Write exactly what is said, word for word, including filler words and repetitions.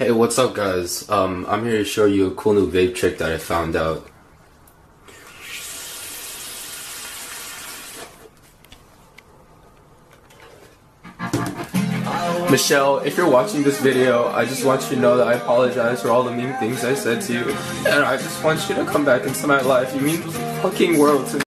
Hey, what's up guys? Um, I'm here to show you a cool new vape trick that I found out. Michelle, if you're watching this video, I just want you to know that I apologize for all the mean things I said to you. And I just want you to come back into my life. You mean the fucking world to me.